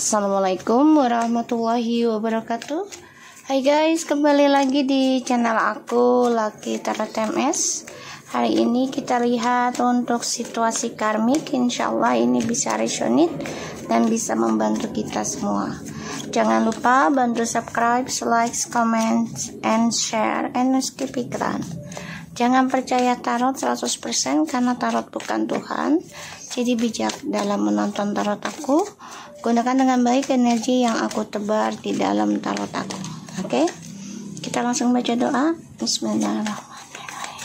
Assalamualaikum warahmatullahi wabarakatuh. Hai guys, kembali lagi di channel aku Lucky Tarot MS. Hari ini kita lihat untuk situasi karmik. Insyaallah ini bisa resonate dan bisa membantu kita semua. Jangan lupa bantu subscribe, like, comment, and share, and skip iklan. Jangan percaya tarot 100% karena tarot bukan Tuhan. Jadi bijak dalam menonton tarot aku. Gunakan dengan baik energi yang aku tebar di dalam tarot aku. Oke? Kita langsung baca doa. Bismillahirrahmanirrahim.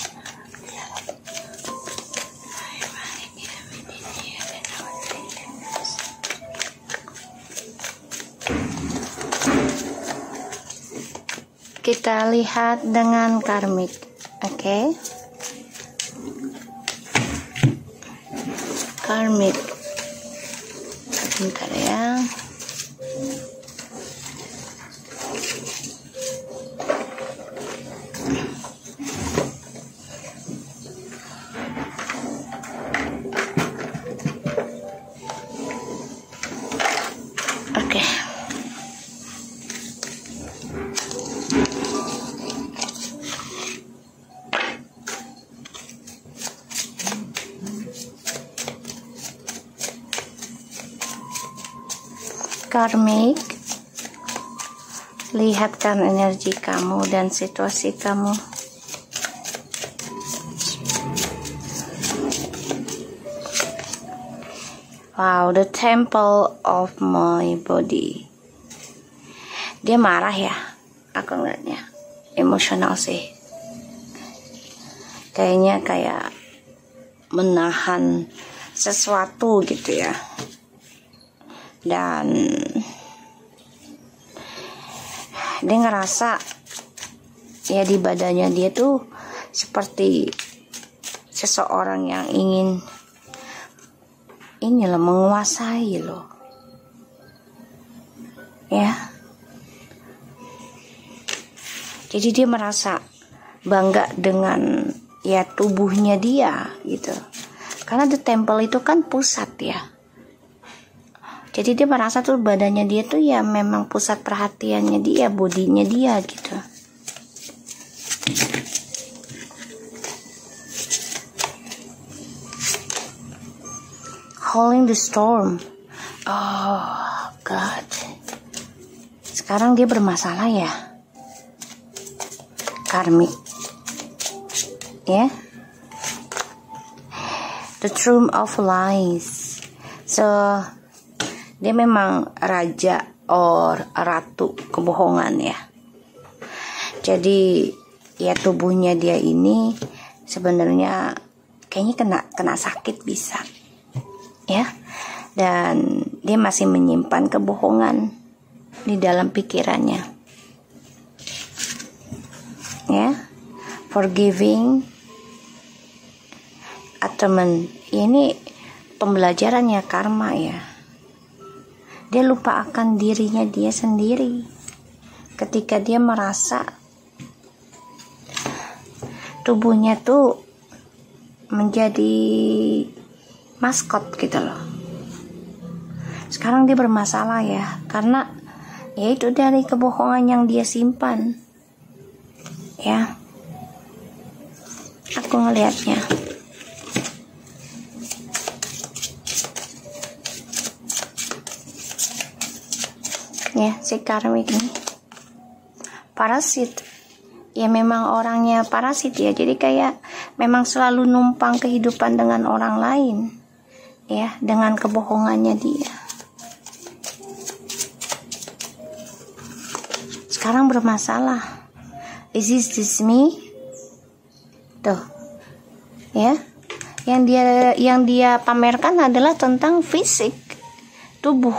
Kita lihat dengan karmik. Oke? Karmik. Bentar ya. Oke. Karmik, lihatkan energi kamu dan situasi kamu. Wow, the temple of my body. Dia marah ya, aku ngeliatnya. Emosional sih. Kayaknya kayak menahan sesuatu gitu ya. Dan dia ngerasa ya di badannya dia tuh seperti seseorang yang ingin inilah menguasai loh ya. Jadi dia merasa bangga dengan ya tubuhnya dia gitu, karena the temple itu kan pusat ya. Jadi dia merasa tuh badannya dia tuh ya memang pusat perhatiannya dia, bodinya dia gitu. Calling the storm. Oh God. Sekarang dia bermasalah ya. Karmik. Ya. Yeah? The Throne of Lies. So dia memang raja or ratu kebohongan ya. Jadi ya tubuhnya dia ini sebenarnya kayaknya kena sakit bisa ya. Dan dia masih menyimpan kebohongan di dalam pikirannya ya. Forgiving atonement, ini pembelajarannya karma ya. Dia lupa akan dirinya dia sendiri ketika dia merasa tubuhnya tuh menjadi maskot gitu loh. Sekarang dia bermasalah ya, karena yaitu dari kebohongan yang dia simpan ya. Aku ngelihatnya ya, si karmik ini parasit ya, memang orangnya parasit ya. Jadi kayak memang selalu numpang kehidupan dengan orang lain ya, dengan kebohongannya dia. Sekarang bermasalah. Is this me? Tuh ya, yang dia pamerkan adalah tentang fisik tubuh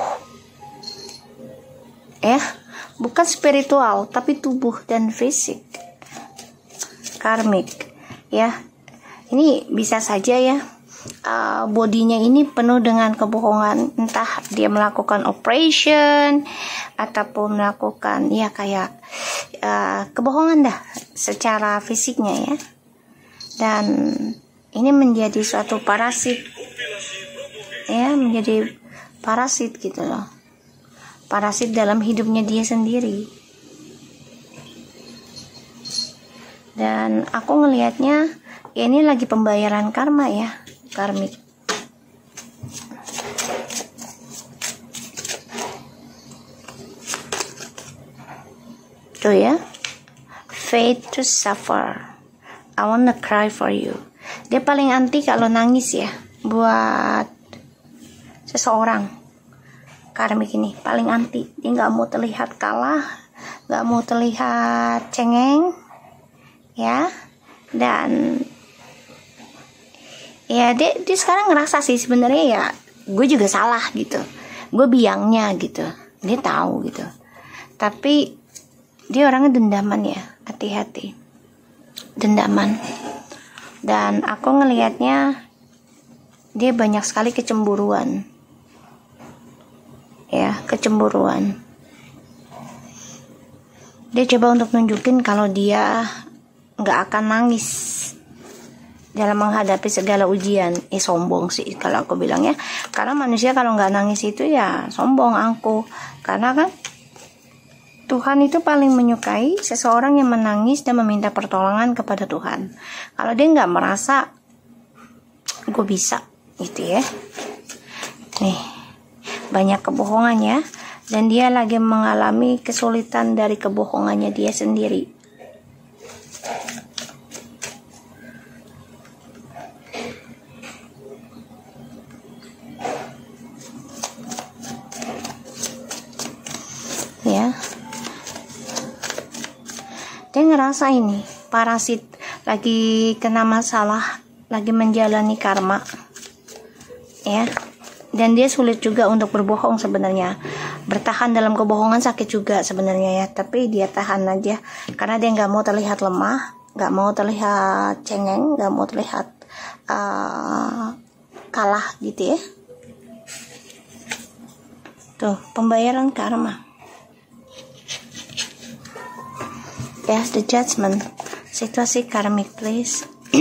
ya, bukan spiritual tapi tubuh dan fisik. Karmik ya, ini bisa saja ya, bodinya ini penuh dengan kebohongan, entah dia melakukan operation ataupun melakukan ya kayak kebohongan dah secara fisiknya ya. Dan ini menjadi suatu parasit ya, menjadi parasit gitu loh. parasit dalam hidupnya dia sendiri. Dan aku ngelihatnya ya ini lagi pembayaran karma ya, karmik. Tuh ya, fate to suffer, I wanna cry for you. Dia paling anti kalau nangis ya, buat seseorang. Karmik ini paling anti, dia nggak mau terlihat kalah, nggak mau terlihat cengeng, ya. Dan ya dia sekarang ngerasa sih sebenarnya ya gue juga salah gitu, gue biangnya gitu, dia tahu gitu. Tapi dia orangnya dendaman ya, hati-hati, dendaman. Dan aku ngelihatnya dia banyak sekali kecemburuan, ya, kecemburuan. Dia coba untuk nunjukin kalau dia nggak akan nangis dalam menghadapi segala ujian. Sombong sih kalau aku bilang ya, karena manusia kalau nggak nangis itu ya sombong aku. Karena kan Tuhan itu paling menyukai seseorang yang menangis dan meminta pertolongan kepada Tuhan. Kalau dia nggak merasa gue bisa gitu ya, nih banyak kebohongan ya, dan dia lagi mengalami kesulitan dari kebohongannya dia sendiri. Ya, dia ngerasa ini parasit lagi kena masalah, lagi menjalani karma ya. Dan dia sulit juga untuk berbohong sebenarnya. Bertahan dalam kebohongan sakit juga sebenarnya ya, tapi dia tahan aja karena dia nggak mau terlihat lemah, nggak mau terlihat cengeng, nggak mau terlihat kalah gitu ya. Tuh, pembayaran karma. Yes, the judgment. Situasi karmik, please.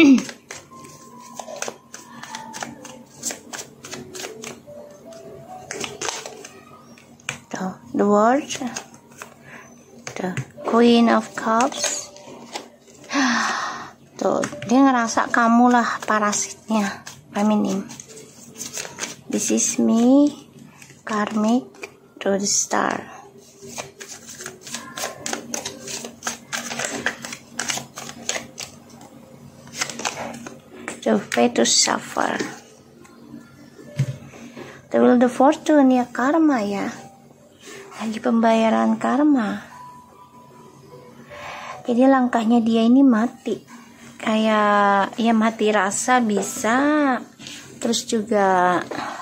Tuh, the world. Tuh, Queen of Cups. Tuh, dia ngerasa kamulah parasitnya, feminim. This is me, karmic to the star. The fate to suffer. The will, the fortune ya, karma ya, lagi pembayaran karma. Jadi langkahnya dia ini mati, kayak ya mati rasa bisa, terus juga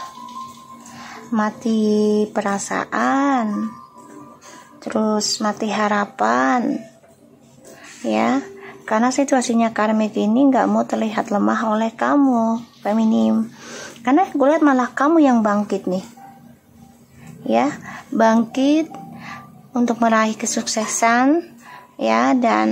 mati perasaan, terus mati harapan ya. Karena situasinya karmik ini nggak mau terlihat lemah oleh kamu, feminim. Karena gue lihat malah kamu yang bangkit nih, ya, bangkit untuk meraih kesuksesan, ya. Dan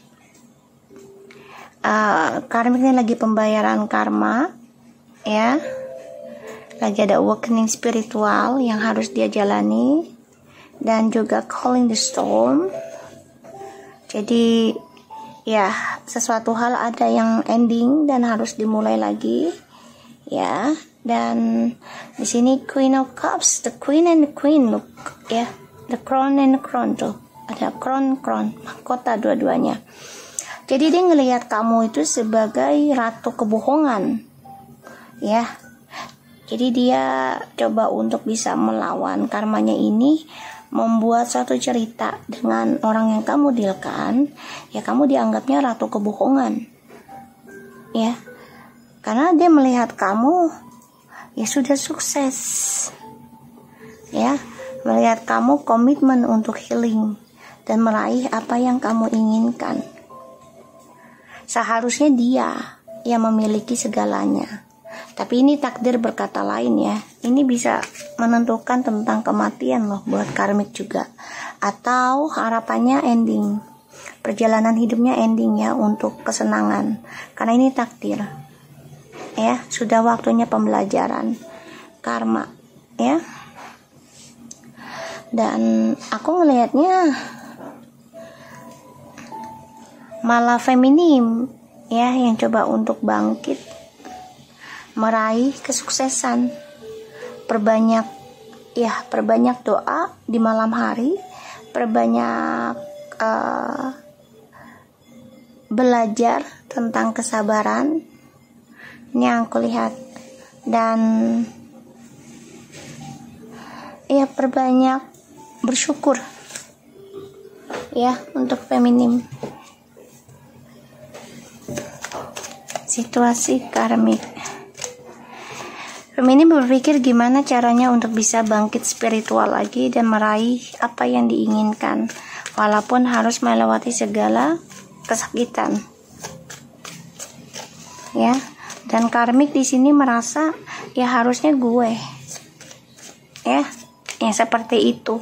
karmik ini lagi pembayaran karma, ya. Lagi ada awakening spiritual yang harus dia jalani, dan juga calling the storm. Jadi ya, sesuatu hal ada yang ending dan harus dimulai lagi, ya. Dan di sini Queen of Cups, the Queen and the Queen, look ya, the crown and the crown, tuh ada crown, mahkota dua-duanya. Jadi dia ngelihat kamu itu sebagai ratu kebohongan, ya. Jadi dia coba untuk bisa melawan karmanya ini, membuat satu cerita dengan orang yang kamu dealkan, ya kamu dianggapnya ratu kebohongan, ya. Karena dia melihat kamu ya sudah sukses, ya, melihat kamu komitmen untuk healing dan meraih apa yang kamu inginkan. Seharusnya dia yang memiliki segalanya. Tapi ini takdir berkata lain ya. Ini bisa menentukan tentang kematian loh buat karmik juga. Atau harapannya ending. Perjalanan hidupnya ending ya, untuk kesenangan. Karena ini takdir. Ya, sudah waktunya pembelajaran. Karma, ya. Dan aku ngelihatnya malah feminim ya, yang coba untuk bangkit, meraih kesuksesan. Perbanyak doa di malam hari, perbanyak belajar tentang kesabaran. Ini yang aku lihat. Dan ya, perbanyak bersyukur ya untuk feminim. Situasi karmik. Feminim berpikir gimana caranya untuk bisa bangkit spiritual lagi dan meraih apa yang diinginkan, walaupun harus melewati segala kesakitan. Ya, dan karmik di sini merasa ya harusnya gue. Ya, yang seperti itu.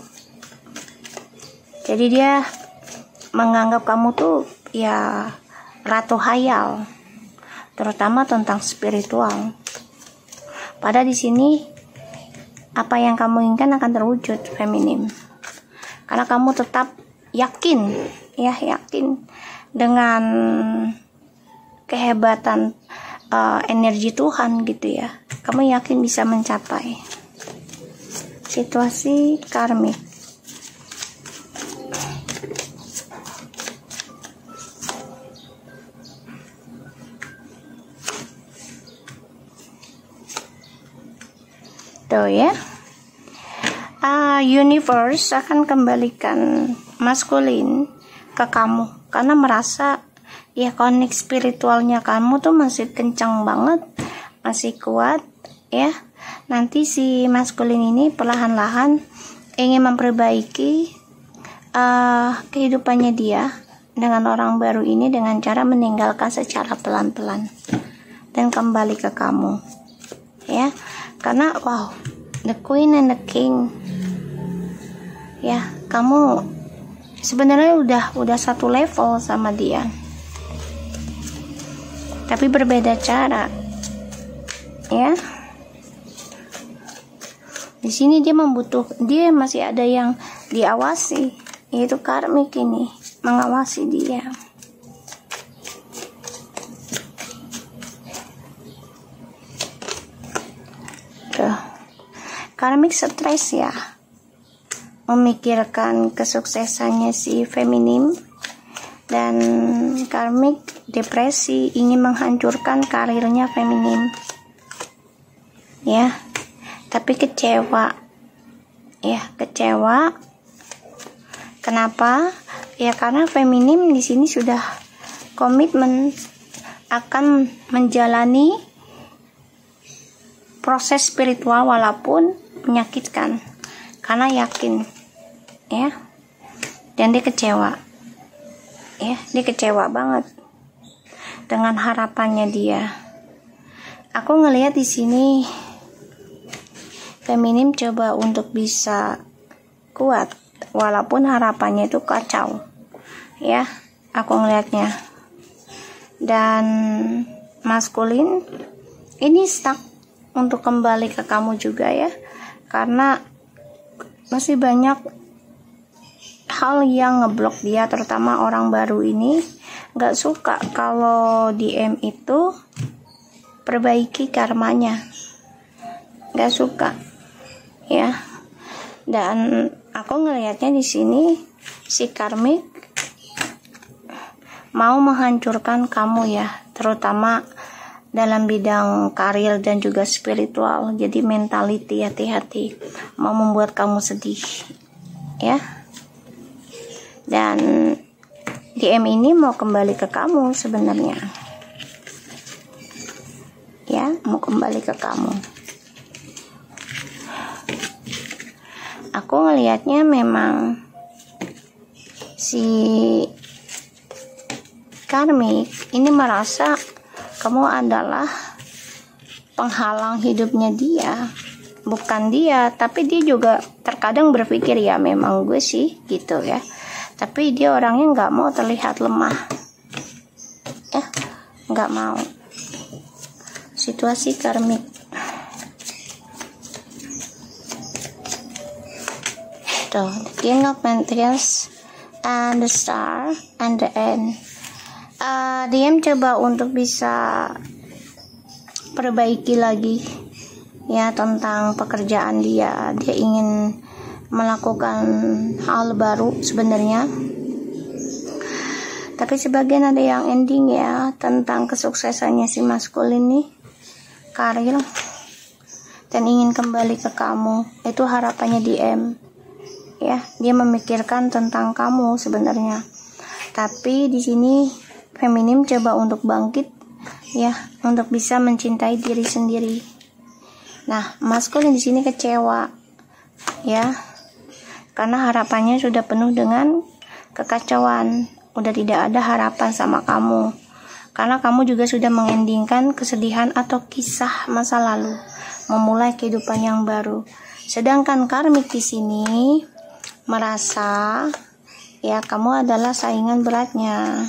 Jadi dia menganggap kamu tuh ya ratu hayal, terutama tentang spiritual. Padahal di sini apa yang kamu inginkan akan terwujud, feminim. Karena kamu tetap yakin dengan kehebatan energi Tuhan gitu ya. Kamu yakin bisa mencapai. Situasi karmik. Tuh ya, universe akan kembalikan maskulin ke kamu karena merasa ya konek spiritualnya kamu tuh masih kencang banget, masih kuat ya. Nanti si maskulin ini perlahan-lahan ingin memperbaiki kehidupannya dia dengan orang baru ini dengan cara meninggalkan secara pelan-pelan dan kembali ke kamu ya. Karena wow, the queen and the king ya, kamu sebenarnya udah satu level sama dia, tapi berbeda cara ya. Di sini dia masih ada yang diawasi, yaitu karmik ini mengawasi dia. Karmik stres ya, memikirkan kesuksesannya si feminim, dan karmik depresi ingin menghancurkan karirnya feminim ya. Tapi kecewa. Kenapa? Ya karena feminim di sini sudah komitmen akan menjalani proses spiritual walaupun menyakitkan, karena yakin ya. Dan dia kecewa ya, dia kecewa banget dengan harapannya dia. Aku ngelihat di sini feminim coba untuk bisa kuat walaupun harapannya itu kacau ya, aku ngelihatnya. Dan maskulin ini stuck untuk kembali ke kamu juga ya, karena masih banyak hal yang ngeblok dia, terutama orang baru ini gak suka kalau DM itu perbaiki karmanya, gak suka ya. Dan aku ngelihatnya di sini si karmik mau menghancurkan kamu ya, terutama dalam bidang karir dan juga spiritual. Jadi mentality, hati-hati, mau membuat kamu sedih ya. Dan DM ini mau kembali ke kamu sebenarnya ya, mau kembali ke kamu. Aku ngelihatnya memang si karmik ini merasa kamu adalah penghalang hidupnya dia, bukan dia. Tapi dia juga terkadang berpikir ya memang gue sih gitu ya, tapi dia orangnya nggak mau terlihat lemah ya, nggak mau. Situasi karmik. tuh, the King of Pentacles and the Star and the End. Dia mencoba untuk bisa perbaiki lagi ya tentang pekerjaan dia ingin melakukan hal baru sebenarnya, tapi sebagian ada yang ending ya tentang kesuksesannya si maskulin nih, karir, dan ingin kembali ke kamu. Itu harapannya DM ya, dia memikirkan tentang kamu sebenarnya, tapi di sini feminim coba untuk bangkit ya, untuk bisa mencintai diri sendiri. Nah, maskulin di sini kecewa ya, karena harapannya sudah penuh dengan kekacauan, udah tidak ada harapan sama kamu, karena kamu juga sudah mengendingkan kesedihan atau kisah masa lalu, memulai kehidupan yang baru. Sedangkan karmik di sini merasa ya kamu adalah saingan beratnya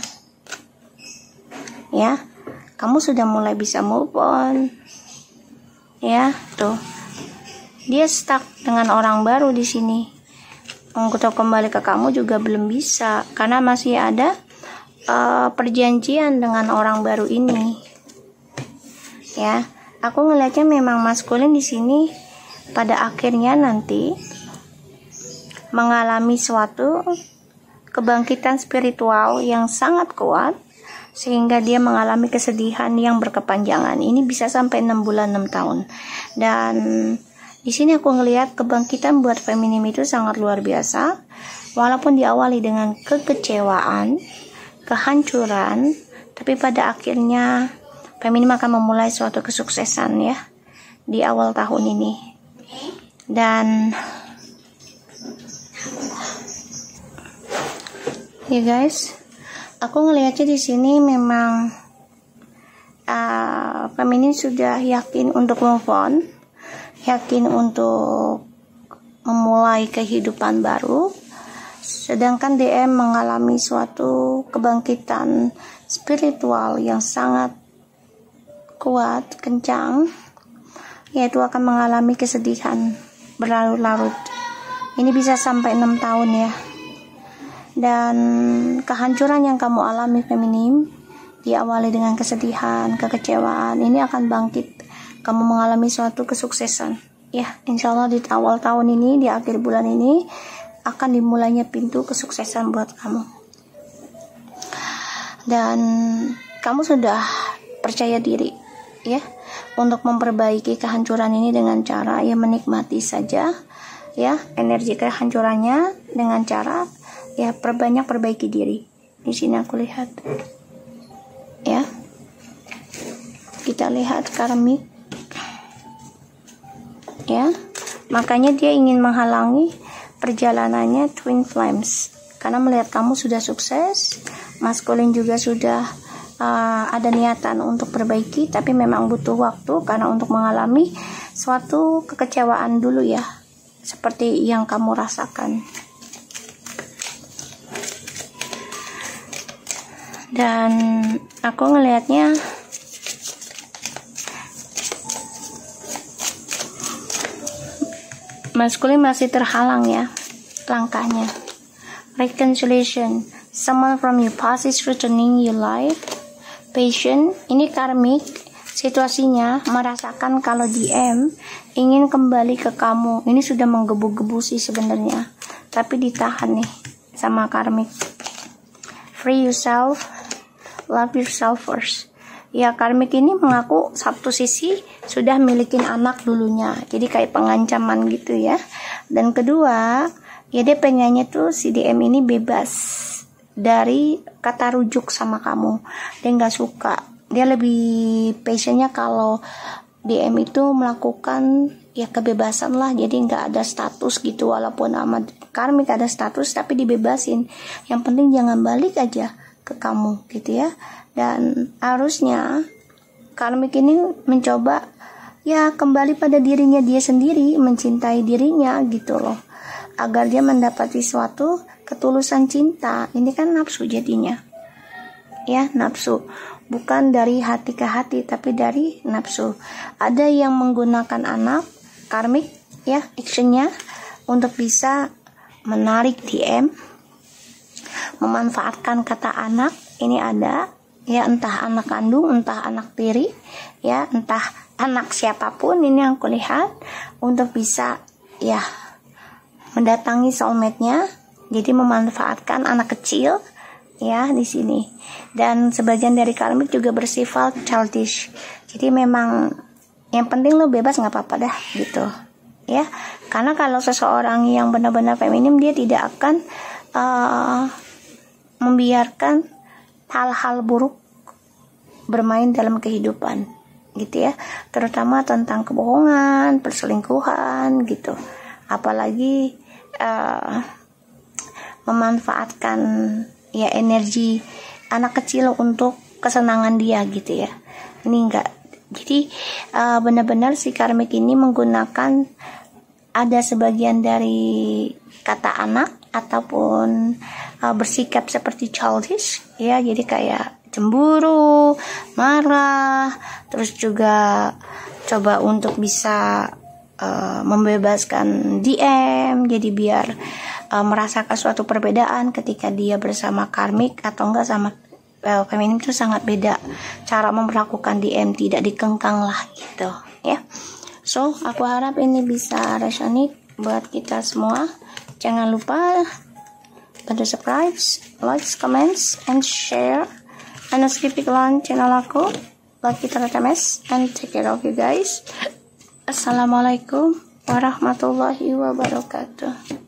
ya, kamu sudah mulai bisa move on ya, tuh dia stuck dengan orang baru di sini. Untuk kembali ke kamu juga belum bisa karena masih ada perjanjian dengan orang baru ini ya. Aku ngelihatnya memang maskulin di sini pada akhirnya nanti mengalami suatu kebangkitan spiritual yang sangat kuat, sehingga dia mengalami kesedihan yang berkepanjangan. Ini bisa sampai 6 bulan 6 tahun. Dan di sini aku ngelihat kebangkitan buat feminim itu sangat luar biasa. Walaupun diawali dengan kekecewaan, kehancuran, tapi pada akhirnya feminim akan memulai suatu kesuksesan ya di awal tahun ini. Dan ya guys, aku ngelihatnya di sini memang feminim sudah yakin untuk move on, yakin untuk memulai kehidupan baru. Sedangkan DM mengalami suatu kebangkitan spiritual yang sangat kuat, kencang, yaitu akan mengalami kesedihan berlarut-larut. Ini bisa sampai 6 tahun ya. Dan kehancuran yang kamu alami feminim diawali dengan kesedihan, kekecewaan, ini akan bangkit. Kamu mengalami suatu kesuksesan ya, insya Allah di awal tahun ini, di akhir bulan ini akan dimulainya pintu kesuksesan buat kamu. Dan kamu sudah percaya diri ya untuk memperbaiki kehancuran ini dengan cara ya menikmati saja ya energi kehancurannya, dengan cara ya perbaiki diri. Di sini aku lihat ya, kita lihat karmik ya, makanya dia ingin menghalangi perjalanannya twin flames karena melihat kamu sudah sukses. Maskulin juga sudah ada niatan untuk perbaiki, tapi memang butuh waktu karena untuk mengalami suatu kekecewaan dulu ya, seperti yang kamu rasakan. Dan aku ngelihatnya maskulin masih terhalang ya langkahnya. Reconciliation, someone from your past is returning your life. Patient, ini karmik, situasinya merasakan kalau DM ingin kembali ke kamu. Ini sudah menggebu-gebu sih sebenarnya, tapi ditahan nih sama karmik. Free yourself, love yourself first. Ya, karmik ini mengaku satu sisi sudah milikin anak dulunya, jadi kayak pengancaman gitu ya. Dan kedua, ya dia pengennya tuh si DM ini bebas dari kata rujuk sama kamu. Dia nggak suka, dia lebih passionnya kalau DM itu melakukan ya kebebasan lah, jadi nggak ada status gitu. Walaupun sama karmik ada status, tapi dibebasin, yang penting jangan balik aja ke kamu gitu ya. Dan harusnya karmik ini mencoba ya kembali pada dirinya dia sendiri, mencintai dirinya gitu loh, agar dia mendapati suatu ketulusan cinta. Ini kan nafsu jadinya ya, nafsu, bukan dari hati ke hati, tapi dari nafsu. Ada yang menggunakan anak karmik ya actionnya untuk bisa menarik DM, memanfaatkan kata anak. Ini ada ya, entah anak kandung, entah anak tiri, ya entah anak siapapun, ini yang kulihat untuk bisa ya mendatangi soulmate-nya. Jadi memanfaatkan anak kecil ya di sini. Dan sebagian dari karmik juga bersifat childish. Jadi memang yang penting lo bebas, nggak apa-apa dah gitu ya. Karena kalau seseorang yang benar-benar feminim, dia tidak akan membiarkan hal-hal buruk bermain dalam kehidupan gitu ya, terutama tentang kebohongan, perselingkuhan gitu, apalagi memanfaatkan ya energi anak kecil untuk kesenangan dia gitu ya. Ini enggak. Jadi benar-benar si karmik ini menggunakan ada sebagian dari kata anak ataupun bersikap seperti childish ya, jadi kayak cemburu, marah, terus juga coba untuk bisa membebaskan DM, jadi biar merasakan suatu perbedaan ketika dia bersama karmik atau enggak sama feminim itu sangat beda. Cara memperlakukan DM tidak dikengkang lah gitu ya. So aku harap ini bisa resonate buat kita semua. Jangan lupa bantu subscribe, like, comments, and share. And skip iklan channel aku, Lucky Tarot TMS, and take care of you guys. Assalamualaikum warahmatullahi wabarakatuh.